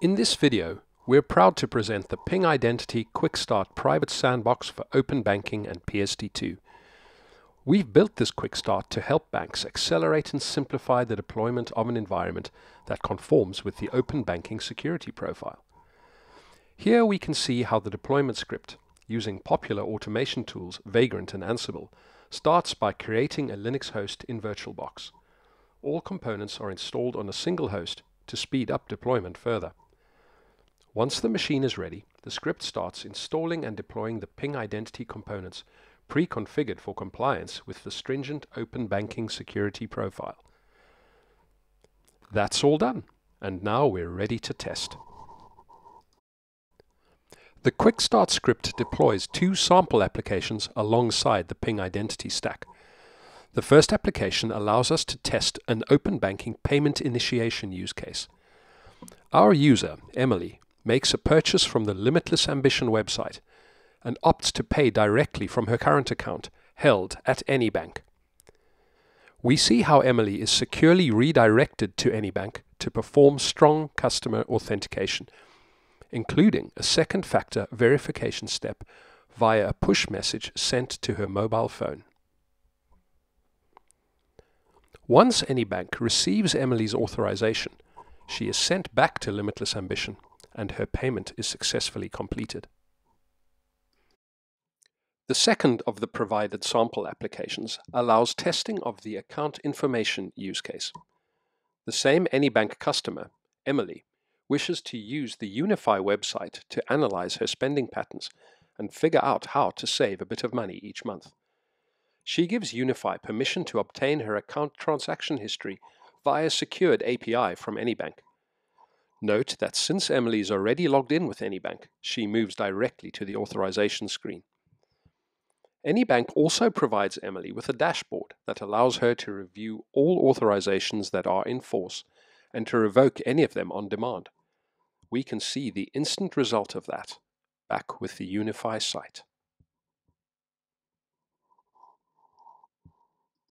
In this video, we're proud to present the Ping Identity Quickstart Private Sandbox for Open Banking and PSD2. We've built this Quickstart to help banks accelerate and simplify the deployment of an environment that conforms with the Open Banking security profile. Here we can see how the deployment script, using popular automation tools Vagrant and Ansible, starts by creating a Linux host in VirtualBox. All components are installed on a single host to speed up deployment further. Once the machine is ready, the script starts installing and deploying the Ping Identity components pre-configured for compliance with the stringent Open Banking security profile. That's all done, and now we're ready to test. The Quickstart script deploys two sample applications alongside the Ping Identity stack. The first application allows us to test an Open Banking payment initiation use case. Our user, Emily, makes a purchase from the Limitless Ambition website and opts to pay directly from her current account held at AnyBank. We see how Emily is securely redirected to AnyBank to perform strong customer authentication, including a second factor verification step via a push message sent to her mobile phone. Once AnyBank receives Emily's authorization, she is sent back to Limitless Ambition and her payment is successfully completed. The second of the provided sample applications allows testing of the account information use case. The same AnyBank customer, Emily, wishes to use the Unify website to analyze her spending patterns and figure out how to save a bit of money each month. She gives Unify permission to obtain her account transaction history via secured API from AnyBank. Note that since Emily is already logged in with AnyBank, she moves directly to the authorization screen. AnyBank also provides Emily with a dashboard that allows her to review all authorizations that are in force and to revoke any of them on demand. We can see the instant result of that back with the Unify site.